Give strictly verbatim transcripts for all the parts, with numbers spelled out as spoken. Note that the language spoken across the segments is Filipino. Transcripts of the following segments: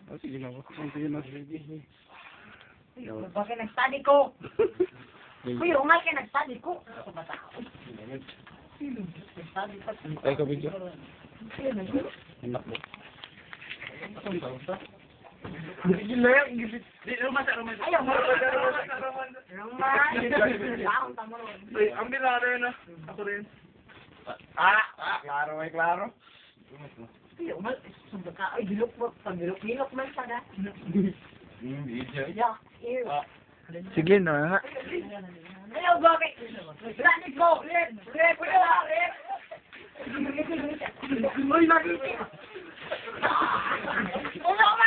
Oh, sige na. Sige na. Bakit nag-study ko? Kuya, umay ka nag-study ko. Ako ba tao? Nag-study pa. Ay, ka video. Anak mo. Gigil na yan. Gigil. Di, rumah sa rumah. Ayaw, rumah sa rumah. Ay, ang bilaro yun ah. Ako rin. Ah, ah, klaro ay klaro. Kuya, umay. Sumba ka. Ay, dilok mo. Pag-dilok-dilok man siya na. Hmm, video. Yeah, here. Sige na. Ayaw, bakit? Study ko. Red, red, red, red. Uy, nakikita. Ulo ka!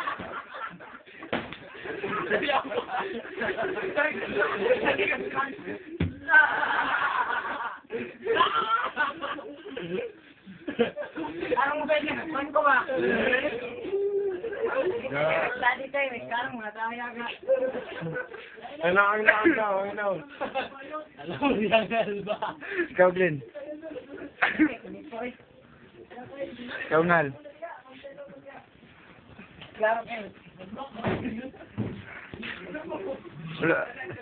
Anong mo pwede? Man ko ba? Study tayo, may karang mga tao yaga. Ano ang naon ka? Ano? Alam mo yagal ba? Ikaw din. Ikaw ngal. Klaro kayo. Wala.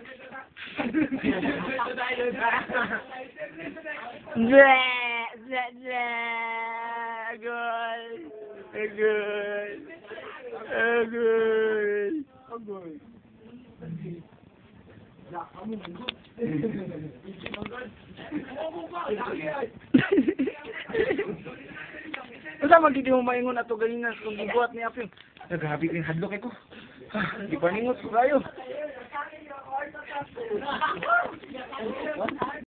Zeh! Zeh! Zeh! Agol! Agol! Agol! Agol! Unsa man gid mo maingon ato ganina kung gibuhat ni Apil? Naghabi kay hadlok ko. Di pa ningot ko kayo.